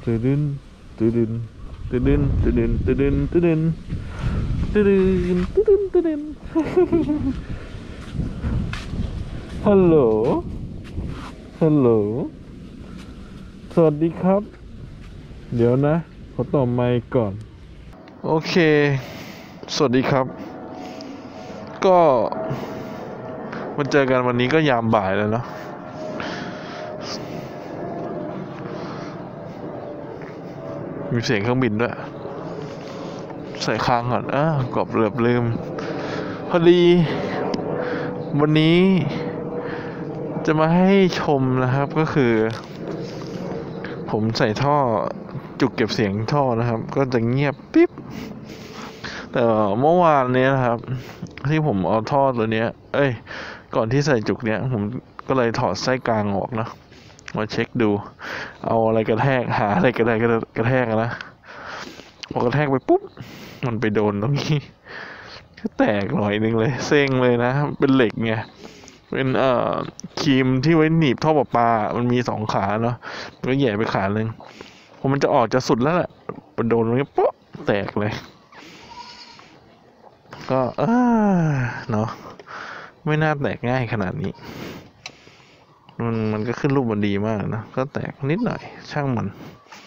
ตื่นตื่นตื่นตื่นตื่นตื่นตื่นตื่นตื่นตื่นฮัลโหลฮัลโหลสวัสดีครับเดี๋ยวนะขอต่อไมค์ก่อนโอเคสวัสดีครับก็มาเจอกันวันนี้ก็ยามบ่ายแล้วเนาะมีเสียงเครื่องบินด้วยใส่ค้างก่อนกอบลืมพอดีวันนี้จะมาให้ชมนะครับก็คือผมใส่ท่อจุกเก็บเสียงท่อนะครับก็จะเงียบปิ๊บแต่เมื่อวานนี้นะครับที่ผมเอาท่อตัวเนี้ยก่อนที่ใส่จุกเนี้ยผมก็เลยถอดไส้กลางออกนะมาเช็คดูเอาอะไรกระแทกหาอะไรกระแทกนะพอกระแทกไปปุ๊บมันไปโดนตรงนี้ก็แตกหน่อยนึงเลยเซ็งเลยนะเป็นเหล็กไงเป็นครีมที่ไว้หนีบท่อประปามันมี2ขาเนาะมันก็แหย่ไปขานึงพอมันจะออกจะสุดแล้วแหละมันโดนตรงนี้ปุ๊บแตกเลยก็เนาะไม่น่าแตกง่ายขนาดนี้มันก็ขึ้นรูปมันดีมากนะก็แตกนิดหน่อยช่างมัน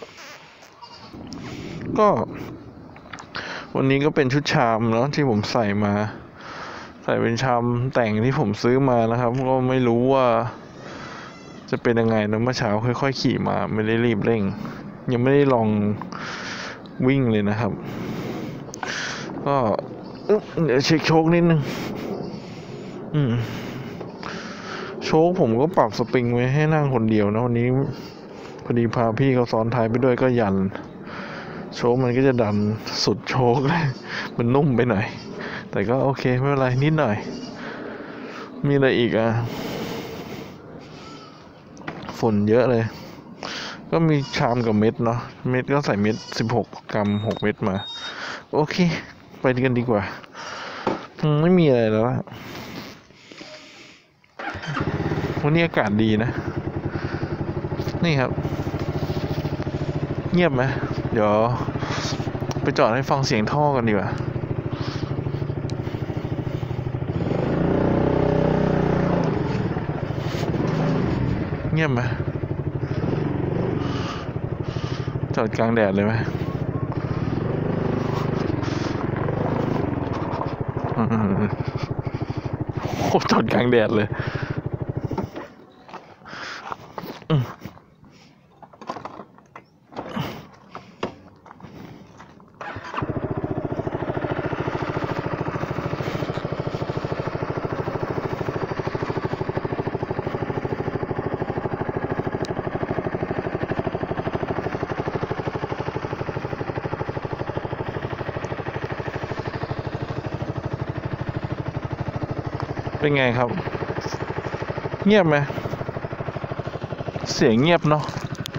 ก็วันนี้ก็เป็นชุดชามเนาะที่ผมใส่เป็นชามแต่งที่ผมซื้อมานะครับก็ไม่รู้ว่าจะเป็นยังไงนะเมื่อเช้าค่อยๆขี่มาไม่ได้รีบเร่งยังไม่ได้ลองวิ่งเลยนะครับก็เดี๋ยวเช็คโชคนิดนึงโชคผมก็ปรับสปริงไว้ให้นั่งคนเดียวนะวันนี้พอดีพาพี่เขาซ้อนท้ายไปด้วยก็ยันโชคมันก็จะดันสุดโชคเลยมันนุ่มไปหน่อยแต่ก็โอเคไม่เป็นไรนิดหน่อยมีอะไรอีกฝุ่นเยอะเลยก็มีชามกับเม็ดเนาะเม็ดก็ใส่เม็ด16 กรัม6 เม็ดมาโอเคไปกันดีกว่าไม่มีอะไรแล้ววันนี้อากาศดีนะนี่ครับเงียบไหมเดี๋ยวไปจอดให้ฟังเสียงท่อกันดีกว่าเงียบไหมจอดกลางแดดเลยไหมโอ้จอดกลางแดดเลยเป็นไงครับเงียบไหมเสียงเงียบเนาะ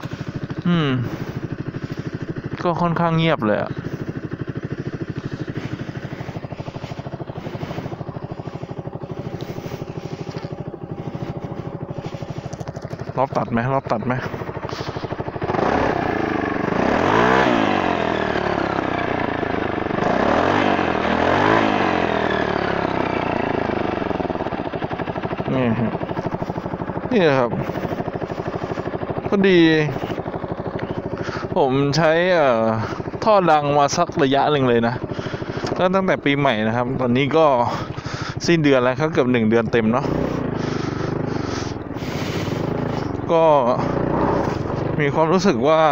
ก็ค่อนข้างเงียบเลยรอบตัดไหมนี่ครับพอดีผมใช้ท่อดังมาสักระยะหนึ่งเลยนะก็ตั้งแต่ปีใหม่นะครับตอนนี้ก็สิ้นเดือนแล้วครับเกือบ1 เดือนเต็มเนาะก็มีความรู้สึกว่า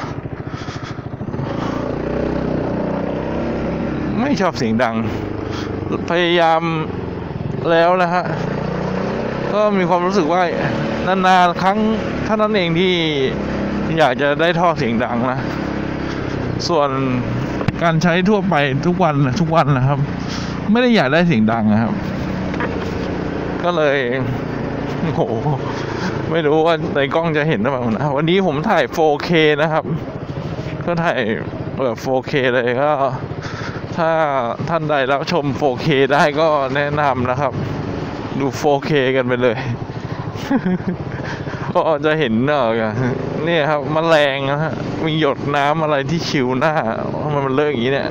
ไม่ชอบเสียงดังพยายามแล้วนะฮะก็มีความรู้สึกว่านานๆครั้งเท่านั้นเองที่อยากจะได้ท่อเสียงดังนะส่วนการใช้ทั่วไปทุกวันนะครับไม่ได้อยากได้เสียงดังนะครับก็เลยโหไม่รู้ว่าในกล้องจะเห็นหรือเปล่านะวันนี้ผมถ่าย 4K นะครับก็ถ่าย4K เลยก็ถ้าท่านใดรับชม 4K ได้ก็แนะนำนะครับดู 4K กันไปเลยก็จะเห็นเนี่ยครับแมลงนะฮะมีหยดน้ำอะไรที่คิวหน้ามันเลิกอย่างนี้เนี่ย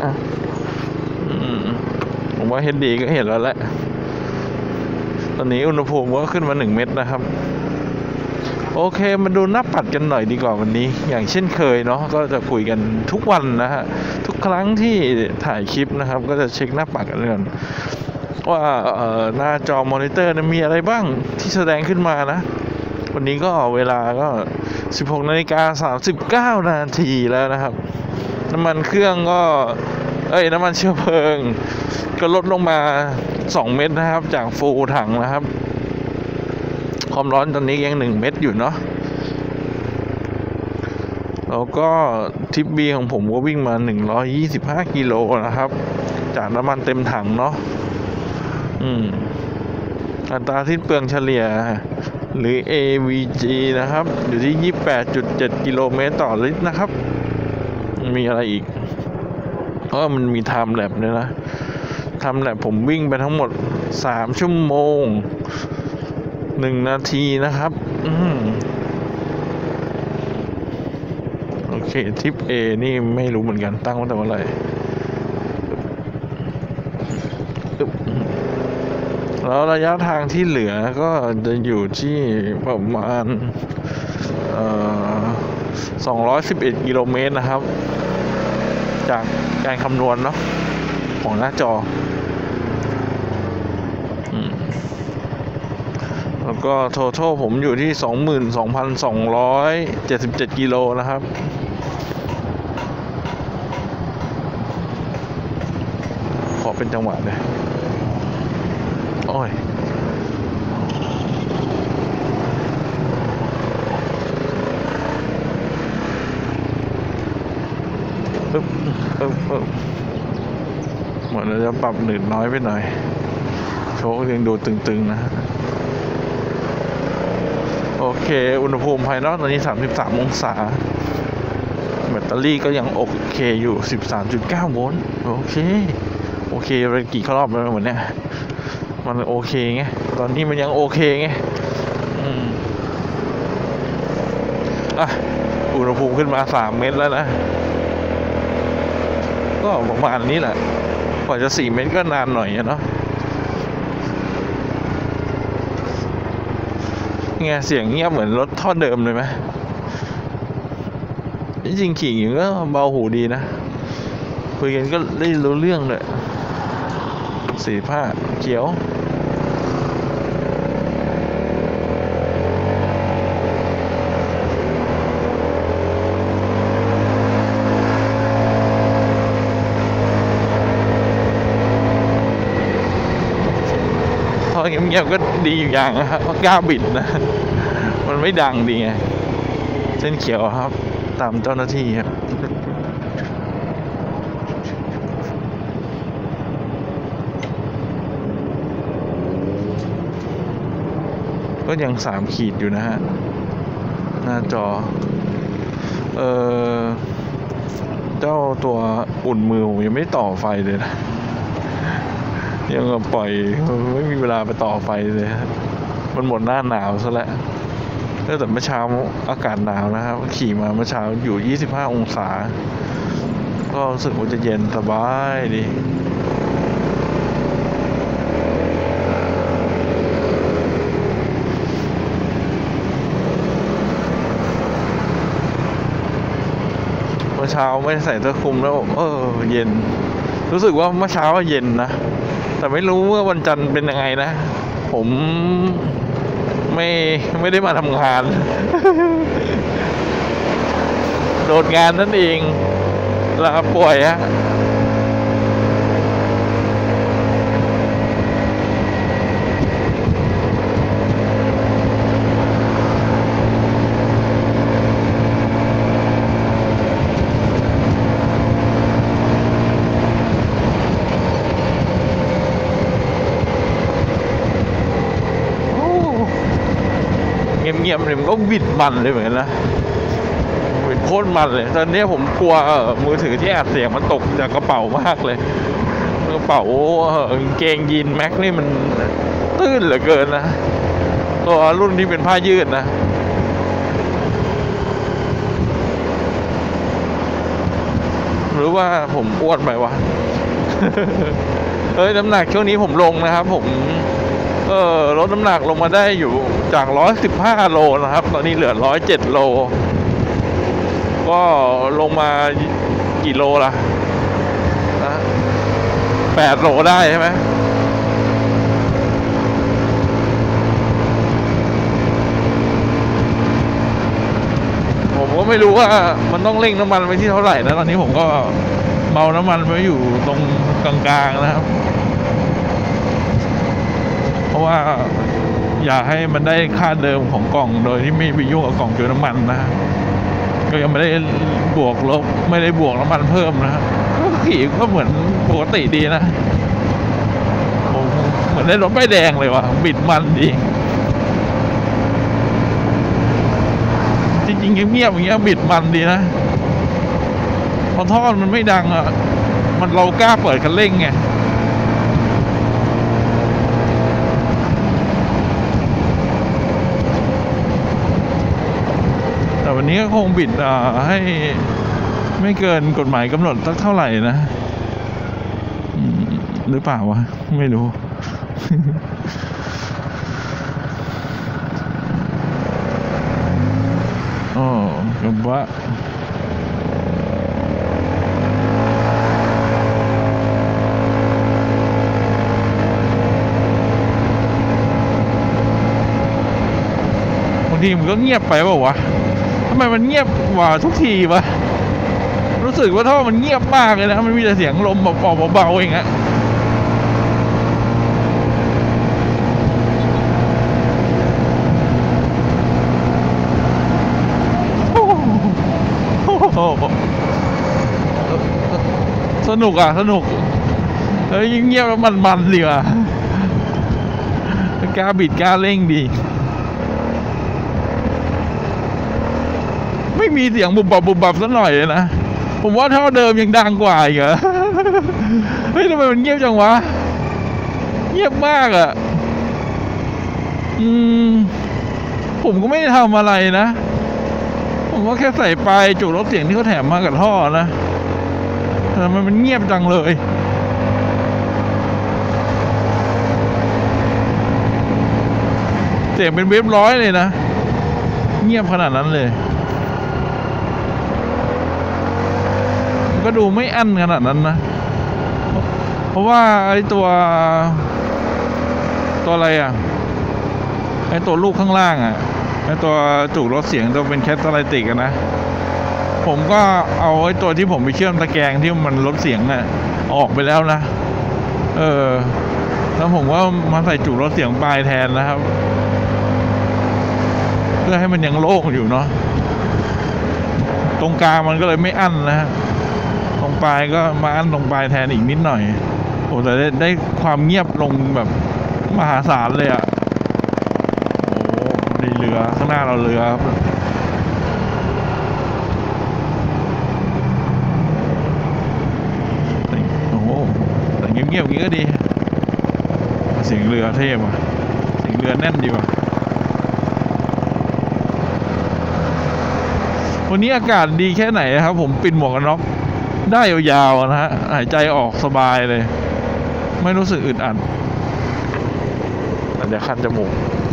ผมว่าเฮดดีก็เห็นแล้วแหละตอนนี้อุณหภูมิก็ขึ้นมา1 เมตรนะครับโอเคมาดูหน้าปัดกันหน่อยดีกว่าวันนี้อย่างเช่นเคยเนาะก็จะคุยกันทุกวันนะฮะทุกครั้งที่ถ่ายคลิปนะครับก็จะเช็คหน้าปัดกันก่อนว่าหน้าจอมอนิเตอร์มีอะไรบ้างที่แสดงขึ้นมานะวันนี้ก็เวลาก็ 16:39 นาทีแล้วนะครับน้ำมันเครื่องก็น้ำมันเชื้อเพลิงก็ลดลงมา2 เม็ดนะครับจากฟูลถังนะครับความร้อนตอนนี้ยัง1 เม็ดอยู่เนาะแล้วก็ทิปบีของผมก็วิ่งมา125 กิโลนะครับจากน้ำมันเต็มถังเนาะอัตราสิ้นเปลืองเฉลี่ยหรือ AVG นะครับอยู่ที่ 28.7 กิโลเมตรต่อลิตรนะครับมีอะไรอีกเพราะมันมี Time Lapse ด้วยนะTime Lapse ผมวิ่งไปทั้งหมด3 ชั่วโมง1 นาทีนะครับโอเคทิป A นี่ไม่รู้เหมือนกันตั้งไว้แต่เมื่อไหร่แล้วระยะทางที่เหลือก็จะอยู่ที่ประมาณ211 กิโลเมตรนะครับจากการคำนวณเนาะของหน้าจอแล้วก็ total ผมอยู่ที่ 22,277 กิโลนะครับขอเป็นจังหวะเลยโอ้ยเหมือนเราจะปรับหนืดน้อยไปหน่อยโชคยังดูตึงๆนะโอเคอุณหภูมิภายนอกตอนนี้33 องศาแบตเตอรี่ก็ยังโอเคอยู่ 13.9 โวลต์โอเคไปกี่รอบแล้วเหมือนเนี้ยมันโอเคไงตอนนี้มันยังโอเคไงอุณหภูมิขึ้นมา3 เมตรแล้วนะก็ประมาณนี้แหละกว่าจะ4 เมตรก็นานหน่อยเนาะไงเสียงเงียบเหมือนรถท่อเดิมเลยไหมจริงๆขี่อย่างก็เบาหูดีนะคุยกันก็ได้รู้เรื่องเลยสีผ้าเขียวเงียบๆก็ดีอยู่อย่างนะครับเพราะกล้าบิดนะมันไม่ดังดีไงเส้นเขียวครับตามเจ้าหน้าที่ครับก็ยัง3 ขีดอยู่นะฮะหน้าจอเจ้าตัวอุ่นมือผมยังไม่ต่อไฟเลยนะยังปล่อยไม่มีเวลาไปต่อไฟเลยมันหมดหน้าหนาวซะแล้วแต่เมื่อเช้าอากาศหนาวนะครับขี่มาเมื่อเช้าอยู่25 องศาก็รู้สึกว่าจะเย็นสบายดีเมื่อเช้าไม่ใส่เสื้อคลุมแล้วเย็นรู้สึกว่าเมื่อเช้าเย็นนะแต่ไม่รู้ว่าวันจันทร์เป็นยังไงนะผมไม่ได้มาทำงานโดดงานนั่นเองลาป่วยฮะเงียบๆเลยมันก็บิดมันเลยเหมือนกันนะบิดโคตรมันเลยตอนนี้ผมกลัวมือถือที่อัดเสียงมันตกจากกระเป๋ามากเลยกระเป๋ากางเกงยีนแม็กนี่มันตื้นเหลือเกินนะตัวรุ่นที่เป็นผ้ายืดนะรือว่าผมอ้วนไปวะ เฮ้ยน้ำหนักช่วงนี้ผมลงนะครับผมลดน้ำหนักลงมาได้อยู่จาก115 โลนะครับตอนนี้เหลือ107 โลก็ลงมากี่โลล่ะนะ8 โลได้ใช่ไหมผมก็ไม่รู้ว่ามันต้องเร่งน้ำมันไปที่เท่าไหร่นะตอนนี้ผมก็เมาน้ำมันไว้อยู่ตรงกลางๆนะครับเพราะว่าอยากให้มันได้ค่าเดิมของกล่องโดยที่ไม่ไปยุ่งกับกล่องจุน้ำมันนะก็ยังไม่ได้บวกลบไม่ได้บวกน้ำมันเพิ่มนะก็ขี่ก็เหมือนปกติดีนะผมเหมือนได้รถป้ายแดงเลยว่ะบิดมันดีจริงๆเงียบๆอย่างเงี้ยบิดมันดีนะพอท่อมันไม่ดังอ่ะมันเรากล้าเปิดคันเร่งไงแต่วันนี้ก็คงบิดให้ไม่เกินกฎหมายกำหนดสักเท่าไหร่นะหรือเปล่าวะไม่รู้ อ๋อกับว่าบางทีมันก็เงียบไปเปล่าวะทำไมมันเงียบกว่าทุกทีวะรู้สึกว่าท่อมันเงียบมากเลยนะมันมีแต่เสียงลมเบาๆเองอะสนุกอ่ะสนุกเฮ้ยเงียบแล้วมันดีว่ะกล้าบิดกล้าเร่งดีไม่มีเสียงบุบบับสักหน่อยเลยนะผมว่าท่อเดิมยังดังกว่าอีกเหรอเฮ้ยทำไมมันเงียบจังวะเงียบมากอ่ะผมก็ไม่ได้ทำอะไรนะผมก็แค่ใส่ปลายจุกลดเสียงที่เขาแถมมากับท่อนะแต่มันเงียบจังเลยเสียงเป็นเว็บร้อยเลยนะเงียบขนาดนั้นเลยก็ดูไม่อั้นขนาดนั้นนะเพราะว่าไอ้ตัวอะไรอ่ะไอ้ตัวลูกข้างล่างอ่ะไอ้ตัวจุกลดเสียงตัวเป็นแคตาลิติกนะผมก็เอาไอ้ตัวที่ผมไปเชื่อมตะแกรงที่มันลดเสียงน่ะออกไปแล้วนะแล้วผมก็มาใส่จุกลดเสียงปลายแทนนะครับเพื่อให้มันยังโล่งอยู่เนาะตรงกลางมันก็เลยไม่อั้นนะฮะตรงปลายก็มาอั้นตรงปลายแทนอีกนิดหน่อยโอ้แต่ได้ความเงียบลงแบบมหาศาลเลยอ่ะโอ้ในเรือข้างหน้าเราเรือครับโอ้แต่เงียบๆอย่างนี้ก็ดีเสียงเรือเท่ว่ะเสียงเรือแน่นดีว่ะวันนี้อากาศดีแค่ไหนครับผมปิดหมวกกันน็อกได้ยาวๆนะฮะหายใจออกสบายเลยไม่รู้สึกอึดอัดอาจจะคันจมูก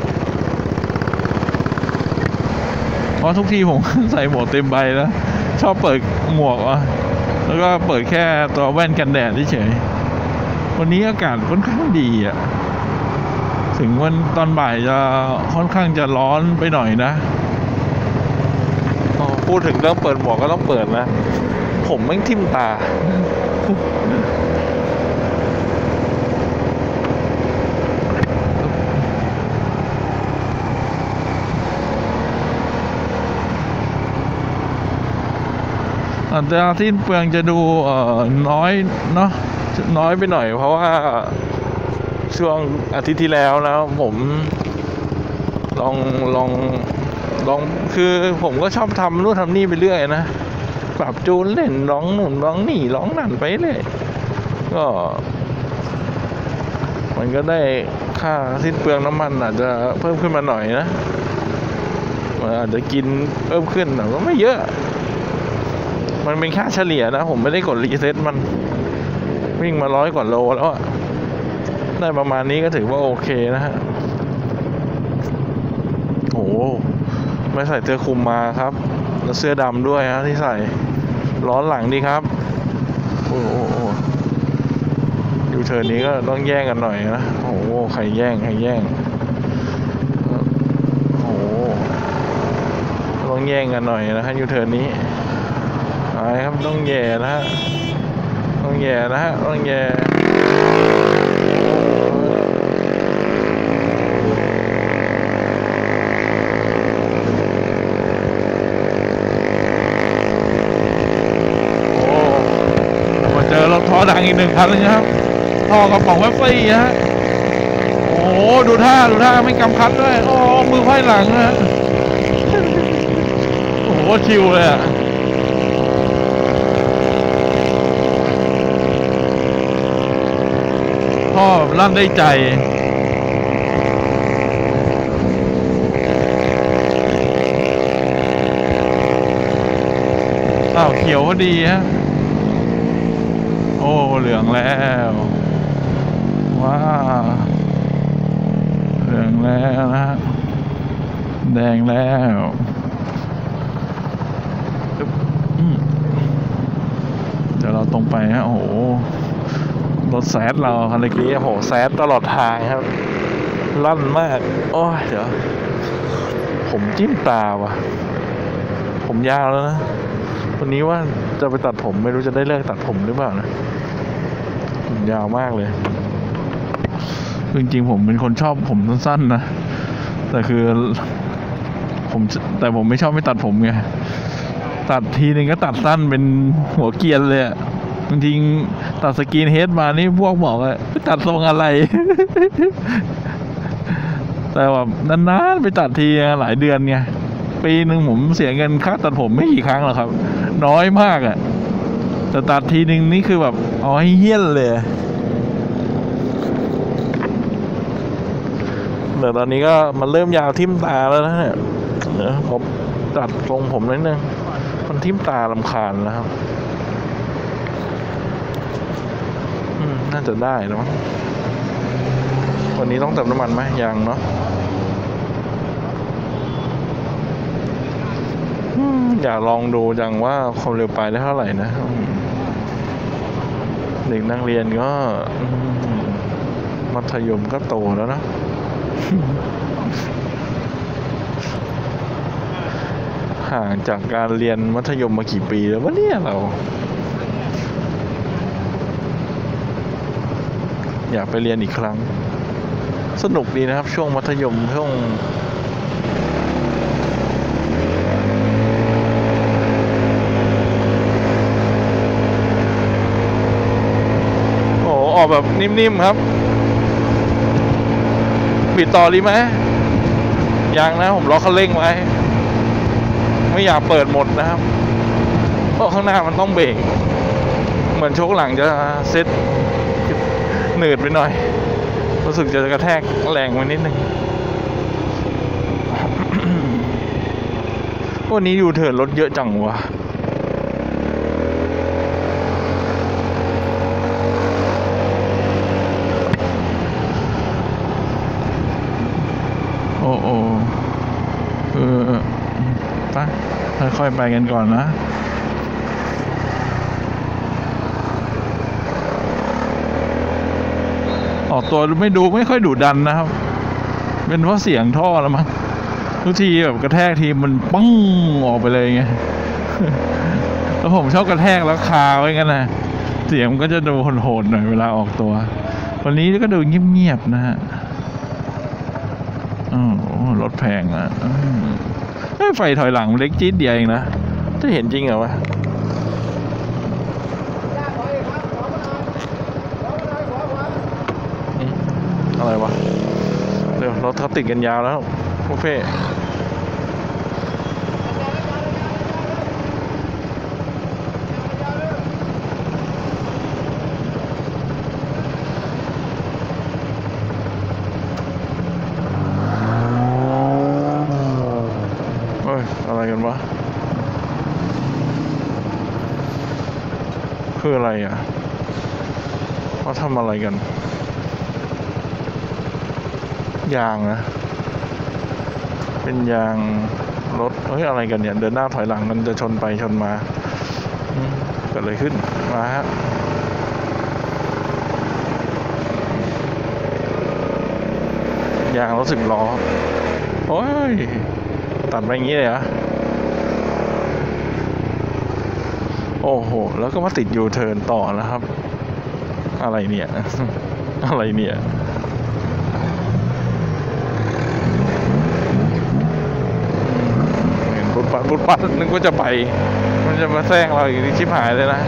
เพราะทุกทีผมใส่หมวกเต็มใบแล้วชอบเปิดหมวกแล้วก็เปิดแค่ตัวแว่นกันแดดเฉยวันนี้อากาศค่อนข้างดีอ่ะถึงวันตอนบ่ายจะค่อนข้างจะร้อนไปหน่อยนะพูดถึงเรื่องเปิดหมวกก็ต้องเปิดนะผมแม่งทิ่มตาแต่สิ้นเปลืองจะดูน้อยเนาะน้อยไปหน่อยเพราะว่าช่วงอาทิตย์ที่แล้วนะผมลองคือผมก็ชอบทำนู่นทำนี่ไปเรื่อยนะปรับจูนเล่นร้องนู่นร้องนี่ร้องนั่นไปเลยก็มันก็ได้ค่าสิ้นเปลืองน้ำมันอาจจะเพิ่มขึ้นมาหน่อยนะมันอาจจะกินเพิ่มขึ้นแต่ก็ไม่เยอะมันเป็นค่าเฉลี่ยนะผมไม่ได้กดรีเซ็ตมันวิ่งมา100 กว่าโลแล้วอะได้ประมาณนี้ก็ถือว่าโอเคนะฮะโอ้ไม่ใส่เสื้อคลุมมาครับแล้วเสื้อดำด้วยฮะที่ใส่ร้อนหลังดีครับโอ้ยูเทิร์นนี้ก็ต้องแย่งกันหน่อยนะโอ้ใครแย่งโอ้ต้องแย่งกันหน่อยนะฮะยูเทิร์นนี้อะไรครับต้องแย่นะฮะต้องแย่นะฮะต้องแย่เจอรถท่อดังอีก1 คันเลยนะครับท่อกระป๋องแวฟฟี่ฮะโอ้ดูท่าไม่กำคัดด้วยโอ้มือไขว้หลังนะโอ้ชิวเลยอ่ะท่อลั่นได้ใจเขียวพอดีฮะโอ้เหลืองแล้วว้าเหลืองแล้วนะแดงแล้วเดี๋ยวเราตรงไปฮะโอ้โหรถแซดเราคันเมื่อกี้โอ้โหแซดตลอดทางครับลั่นมากโอ้ยเดี๋ยวผมจิ้มตาว่ะผมยาวแล้วนะวันนี้ว่าจะไปตัดผมไม่รู้จะได้เลิกตัดผมหรือเปล่านะผมยาวมากเลยจริงๆผมเป็นคนชอบผมสั้นๆนะแต่คือผมไม่ชอบไม่ตัดผมไงตัดทีนึงก็ตัดสั้นเป็นหัวเกรียนเลยอะจริงๆตัดสกินเฮดมานี่พวกบอกว่าตัดทรงอะไร แต่แบบนานๆไปตัดทีหลายเดือนไงปีหนึ่งผมเสียเงินค่าตัดผมไม่กี่ครั้งหรอกครับน้อยมากอะแต่ตัดทีนึงนี่คือแบบเอาให้เหี้ยนเลยแต่ตอนนี้ก็มันเริ่มยาวทิ่มตาแล้วนะเนี่ยผมตัดทรงผมนิดนึงมันทิ่มตารำคาญนะครับน่าจะได้นะมั้งวันนี้ต้องเติมน้ำมันไหมยังเนาะอยากลองดูจังว่าความเร็วไปได้เท่าไหร่นะเด็กนักเรียนก็มัธยมก็โตแล้วนะห่างจากการเรียนมัธยมมากี่ปีแล้ววะเนี่ยเราอยากไปเรียนอีกครั้งสนุกดีนะครับช่วงมัธยมช่วงออกแบบนิ่มๆครับปิดต่อดีไหมยังนะผมล็อกคันเร่งไว้ไม่อยากเปิดหมดนะครับเพราะข้างหน้ามันต้องเบรกเหมือนโชคหลังจะเซ็ตหนืดไปหน่อยรู้สึกจะกระแทกแรงไปนิดนึง วันนี้ยูเทิร์นรถเยอะจังวะโอ้ไปค่อยๆไปกันก่อนนะออกตัวไม่ค่อยดุดันนะครับเป็นเพราะเสียงท่อแล้วมั้งทุกทีแบบกระแทกทีมันปังออกไปเลยไงแล้วผมชอบกระแทกแล้วคาไว้กันนะเสียงมันก็จะดูโหดๆหน่อยเวลาออกตัววันนี้ก็ดูเงียบๆนะฮะรถแพงอ่ะไฟถอยหลังเล็กจี๊ดเดียวเองนะจะเห็นจริงเหรอวะอะไรวะเดี๋ยวรถเขาติดกันยาวแล้วพวกเพ่อะไรกันวะคืออะไรอ่ะเขาทำอะไรกันยางนะเป็นยางรถเฮ้ยอะไรกันเนี่ยเดินหน้าถอยหลังมันจะชนไปชนมาเกิดอะไรขึ้นมาฮะยางรถ10 ล้อโอ้ยตัดไปอย่างนี้เลยเหรอโอ้โหแล้วก็มาติดยูเทิร์นต่อนะครับอะไรเนี่ย อะไรเนี่ยเห็นปุ๊บปั๊บนึกว่าจะไปมันจะมาแซงเราอีกชิบหายเลยนะ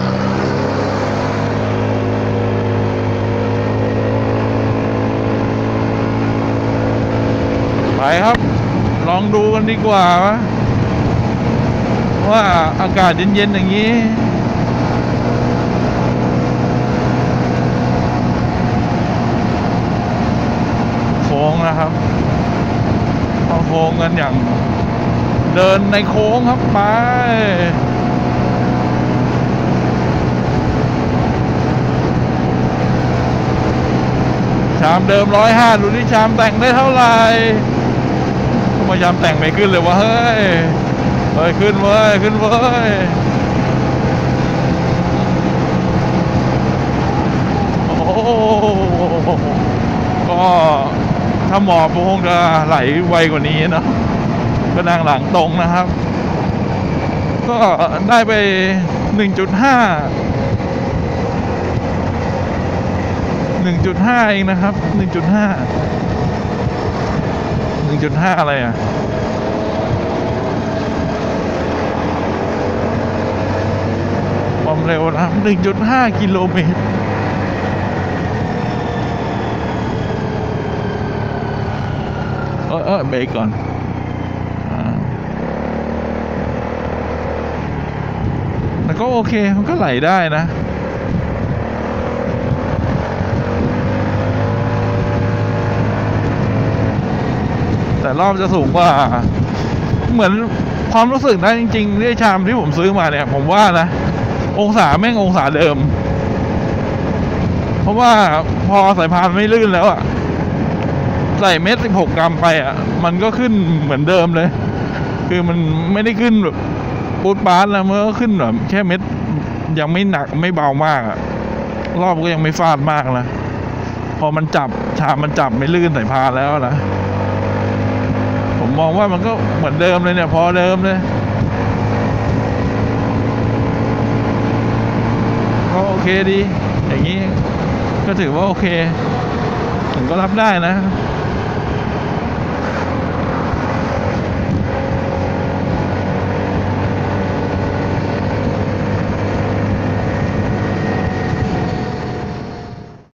ไปครับลองดูกันดีกว่าว่าอากาศเย็นๆอย่างนี้โค้งนะครับเอาโค้งกันอย่างเดินในโค้งครับไปชามเดิม105ดูที่ชามแต่งได้เท่าไหร่ทำไมชามแต่งไม่ขึ้นเลยวะเฮ้ยขึ้นเว้ยโอ้ก็ถ้าหมอบคงจะไหลไวกว่านี้เนาะก็นั่งหลังตรงนะครับก็ได้ไป 1.5 เองนะครับ 1.5 อะไรอ่ะความเร็วนะครับ 1.5 กิโลเมตรเบรกก่อนแล้วก็โอเคมันก็ไหลได้นะแต่รอบจะสูงกว่าเหมือนความรู้สึกนะจริงๆที่ชามที่ผมซื้อมาเนี่ยผมว่านะองศาแม่งองศาเดิมเพราะว่าพอสายพานไม่ลื่นแล้วอ่ะใส่เม็ด16 กรัมไปอ่ะมันก็ขึ้นเหมือนเดิมเลยคือมันไม่ได้ขึ้นแบบปูดปาร์ตแล้วมันก็ขึ้นแบบแค่เม็ดยังไม่หนักไม่เบามากอ่ะรอบก็ยังไม่ฟาดมากนะพอมันจับชามมันจับไม่ลื่นสายพานแล้วนะผมมองว่ามันก็เหมือนเดิมเลยเนี่ยพอเดิมเลยก็โอเคดีอย่างนี้ก็ถือว่าโอเคผมก็รับได้นะ